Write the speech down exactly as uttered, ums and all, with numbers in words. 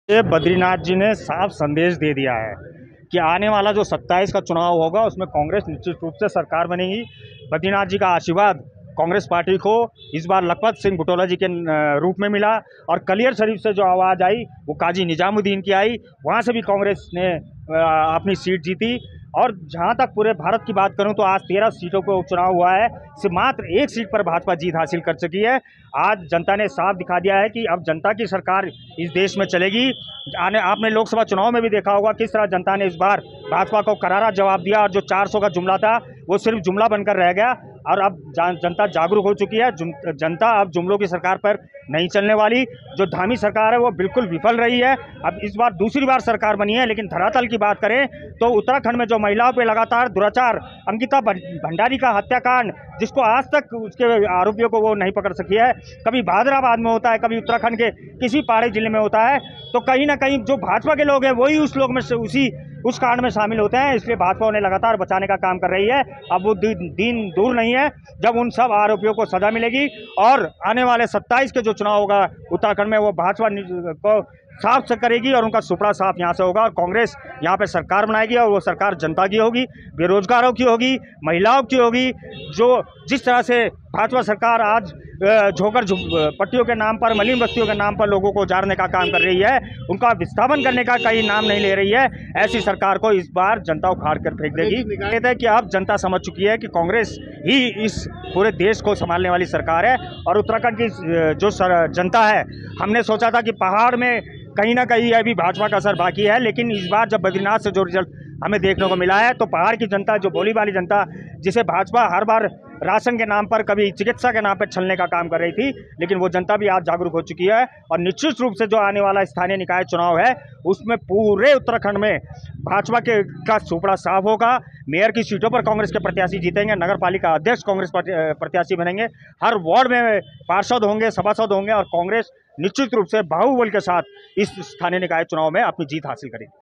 ये बद्रीनाथ जी ने साफ संदेश दे दिया है कि आने वाला जो सत्ताईस का चुनाव होगा उसमें कांग्रेस निश्चित रूप से सरकार बनेगी। बद्रीनाथ जी का आशीर्वाद कांग्रेस पार्टी को इस बार लखपत सिंह बुटोला जी के रूप में मिला और कलियर शरीफ से जो आवाज़ आई वो काजी निजामुद्दीन की आई, वहाँ से भी कांग्रेस ने अपनी सीट जीती। और जहाँ तक पूरे भारत की बात करूँ तो आज तेरह सीटों पर उपचुनाव हुआ है, सिर्फ मात्र एक सीट पर भाजपा जीत हासिल कर चुकी है। आज जनता ने साफ दिखा दिया है कि अब जनता की सरकार इस देश में चलेगी। आने आपने लोकसभा चुनाव में भी देखा होगा किस तरह जनता ने इस बार भाजपा को करारा जवाब दिया और जो चार सौ का जुमला था वो सिर्फ जुमला बनकर रह गया। और अब जनता जागरूक हो चुकी है। जनता अब जुमलों की सरकार पर नहीं चलने वाली। जो धामी सरकार है वो बिल्कुल विफल रही है। अब इस बार दूसरी बार सरकार बनी है, लेकिन धरातल की बात करें तो उत्तराखंड में जो महिलाओं पे लगातार दुराचार, अंकिता भंडारी का हत्याकांड, जिसको आज तक उसके आरोपियों को वो नहीं पकड़ सकी है, कभी भादराबाद में होता है, कभी उत्तराखंड के किसी पहाड़ी जिले में होता है, तो कहीं ना कहीं जो भाजपा के लोग हैं वही उस लोग में से उसी उस कांड में शामिल होते हैं। इसलिए भाजपा उन्हें लगातार बचाने का काम कर रही है। अब वो दिन दूर नहीं है जब उन सब आरोपियों को सजा मिलेगी और आने वाले सत्ताईस के जो चुनाव होगा उत्तराखंड में वो भाजपा को साफ से करेगी और उनका सुपड़ा साफ यहाँ से होगा और कांग्रेस यहाँ पे सरकार बनाएगी और वो सरकार जनता की होगी, बेरोजगारों की होगी, महिलाओं की होगी। जो जिस तरह से भाजपा सरकार आज झोकर पट्टियों के नाम पर, मलिन बस्तियों के नाम पर लोगों को उजाड़ने का काम कर रही है, उनका विस्थापन करने का कहीं नाम नहीं ले रही है, ऐसी सरकार को इस बार जनता उखाड़ कर फेंक देगी। कहते हैं कि अब जनता समझ चुकी है कि कांग्रेस ही इस पूरे देश को संभालने वाली सरकार है। और उत्तराखंड की जो जनता है, हमने सोचा था कि पहाड़ में कहीं ना कहीं अभी भाजपा का असर बाकी है, लेकिन इस बार जब बद्रीनाथ से जो रिजल्ट हमें देखने को मिला है तो पहाड़ की जनता, जो भोली वाली जनता, जिसे भाजपा हर बार राशन के नाम पर, कभी चिकित्सा के नाम पर छलने का काम कर रही थी, लेकिन वो जनता भी आज जागरूक हो चुकी है। और निश्चित रूप से जो आने वाला स्थानीय निकाय चुनाव है उसमें पूरे उत्तराखंड में भाजपा के का सुपड़ा साफ होगा। मेयर की सीटों पर कांग्रेस के प्रत्याशी जीतेंगे, नगर पालिका अध्यक्ष कांग्रेस प्रत्याशी बनेंगे, हर वार्ड में पार्षद होंगे, सभासद होंगे और कांग्रेस निश्चित रूप से बाहुबल के साथ इस स्थानीय निकाय चुनाव में अपनी जीत हासिल करेगी।